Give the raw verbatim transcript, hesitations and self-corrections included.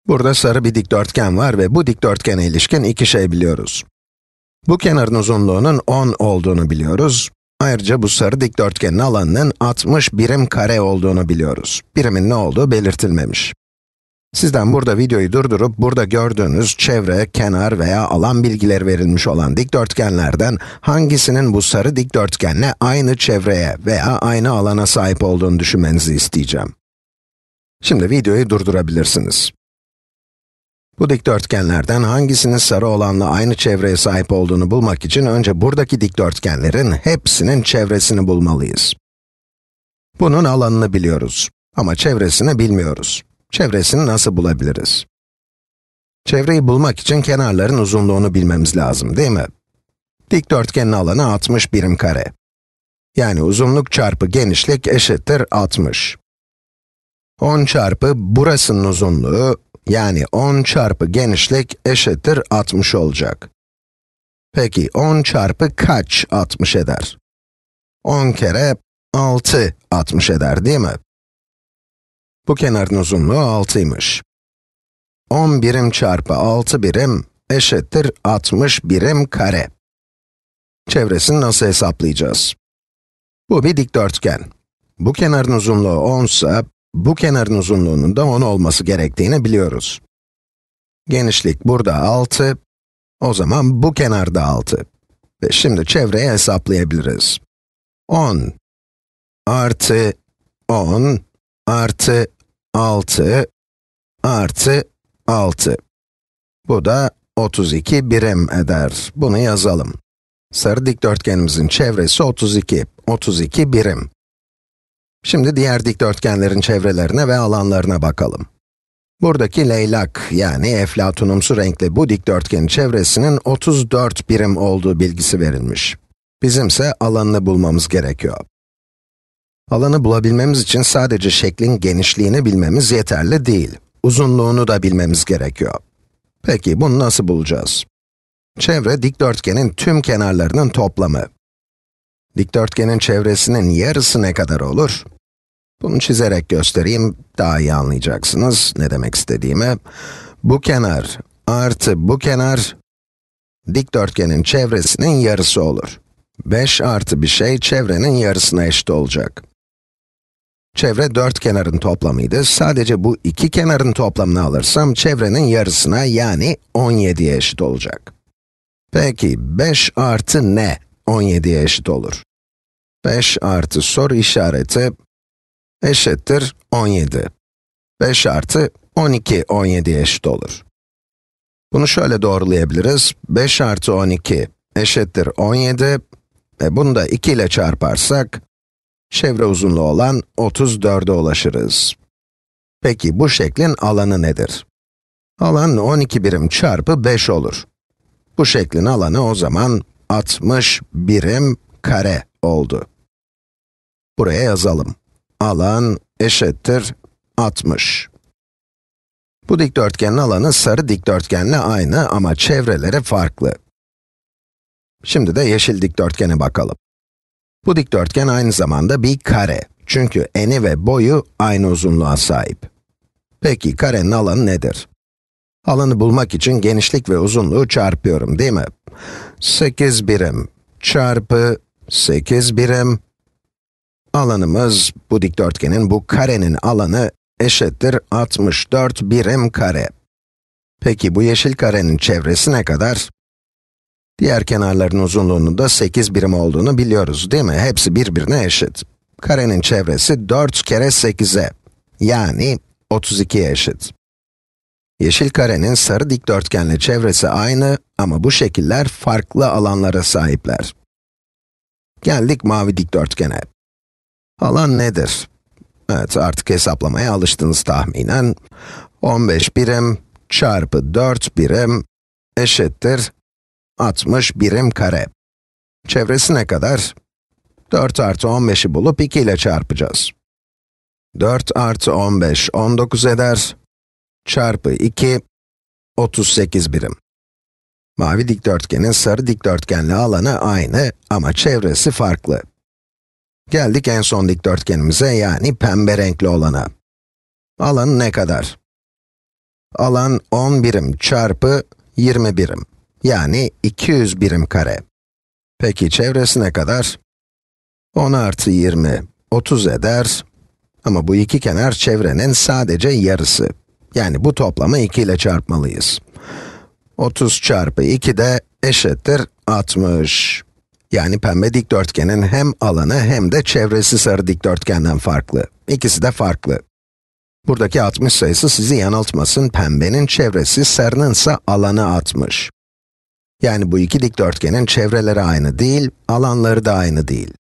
Burada sarı bir dikdörtgen var ve bu dikdörtgene ilişkin iki şey biliyoruz. Bu kenarın uzunluğunun on olduğunu biliyoruz. Ayrıca bu sarı dikdörtgenin alanının altmış birim kare olduğunu biliyoruz. Birimin ne olduğu belirtilmemiş. Sizden burada videoyu durdurup, burada gördüğünüz çevre, kenar veya alan bilgileri verilmiş olan dikdörtgenlerden hangisinin bu sarı dikdörtgenle aynı çevreye veya aynı alana sahip olduğunu düşünmenizi isteyeceğim. Şimdi videoyu durdurabilirsiniz. Bu dikdörtgenlerden hangisinin sarı olanla aynı çevreye sahip olduğunu bulmak için önce buradaki dikdörtgenlerin hepsinin çevresini bulmalıyız. Bunun alanını biliyoruz ama çevresini bilmiyoruz. Çevresini nasıl bulabiliriz? Çevreyi bulmak için kenarların uzunluğunu bilmemiz lazım, değil mi? Dikdörtgenin alanı altmış birim kare. Yani uzunluk çarpı genişlik eşittir altmış. on çarpı burasının uzunluğu, yani on çarpı genişlik eşittir altmış olacak. Peki on çarpı kaç altmış eder? on kere altı altmış eder, değil mi? Bu kenarın uzunluğu altıymış. on birim çarpı altı birim eşittir altmış birim kare. Çevresini nasıl hesaplayacağız? Bu bir dikdörtgen. Bu kenarın uzunluğu on ise, bu kenarın uzunluğunun da on olması gerektiğini biliyoruz. Genişlik burada altı, o zaman bu kenarda altı. Ve şimdi çevreyi hesaplayabiliriz. on artı on artı altı artı altı. Bu da otuz iki birim eder. Bunu yazalım. Sarı dikdörtgenimizin çevresi otuz iki. otuz iki birim. Şimdi diğer dikdörtgenlerin çevrelerine ve alanlarına bakalım. Buradaki leylak, yani eflatunumsu renkli bu dikdörtgenin çevresinin otuz dört birim olduğu bilgisi verilmiş. Bizimse alanını bulmamız gerekiyor. Alanı bulabilmemiz için sadece şeklin genişliğini bilmemiz yeterli değil. Uzunluğunu da bilmemiz gerekiyor. Peki, bunu nasıl bulacağız? Çevre, dikdörtgenin tüm kenarlarının toplamı. Dikdörtgenin çevresinin yarısı ne kadar olur? Bunu çizerek göstereyim, daha iyi anlayacaksınız ne demek istediğimi. Bu kenar artı bu kenar, dikdörtgenin çevresinin yarısı olur. beş artı bir şey, çevrenin yarısına eşit olacak. Çevre dört kenarın toplamıydı. Sadece bu iki kenarın toplamını alırsam, çevrenin yarısına, yani on yediye eşit olacak. Peki, beş artı ne on yediye eşit olur? beş artı soru işareti eşittir on yedi. beş artı on iki on yediye eşit olur. Bunu şöyle doğrulayabiliriz. beş artı on iki eşittir on yedi ve bunu da iki ile çarparsak, çevre uzunluğu olan otuz dörde ulaşırız. Peki bu şeklin alanı nedir? Alan on iki birim çarpı beş olur. Bu şeklin alanı o zaman altmış birim kare oldu. Buraya yazalım. Alan eşittir altmış. Bu dikdörtgenin alanı sarı dikdörtgenle aynı ama çevreleri farklı. Şimdi de yeşil dikdörtgene bakalım. Bu dikdörtgen aynı zamanda bir kare. Çünkü eni ve boyu aynı uzunluğa sahip. Peki karenin alanı nedir? Alanı bulmak için genişlik ve uzunluğu çarpıyorum, değil mi? sekiz birim çarpı sekiz birim. Alanımız, bu dikdörtgenin, bu karenin alanı eşittir altmış dört birim kare. Peki bu yeşil karenin çevresi ne kadar? Diğer kenarların uzunluğunun da sekiz birim olduğunu biliyoruz, değil mi? Hepsi birbirine eşit. Karenin çevresi dört kere sekize, yani otuz ikiye eşit. Yeşil karenin sarı dikdörtgenle çevresi aynı ama bu şekiller farklı alanlara sahipler. Geldik mavi dikdörtgene. Alan nedir? Evet, artık hesaplamaya alıştınız tahminen. on beş birim çarpı dört birim eşittir altmış birim kare. Çevresi ne kadar? dört artı on beşi bulup iki ile çarpacağız. dört artı on beş, on dokuz eder. Çarpı iki, otuz sekiz birim. Mavi dikdörtgenin sarı dikdörtgenle alanı aynı ama çevresi farklı. Geldik en son dikdörtgenimize, yani pembe renkli olana. Alanı ne kadar? Alan on birim çarpı yirmi birim. Yani iki yüz birim kare. Peki çevresi ne kadar? on artı yirmi, otuz eder. Ama bu iki kenar çevrenin sadece yarısı. Yani bu toplamı iki ile çarpmalıyız. otuz çarpı iki de eşittir altmış. Yani pembe dikdörtgenin hem alanı hem de çevresi sarı dikdörtgenden farklı. İkisi de farklı. Buradaki altmış sayısı sizi yanıltmasın, pembenin çevresi, sarının ise alanı altmış. Yani bu iki dikdörtgenin çevreleri aynı değil, alanları da aynı değil.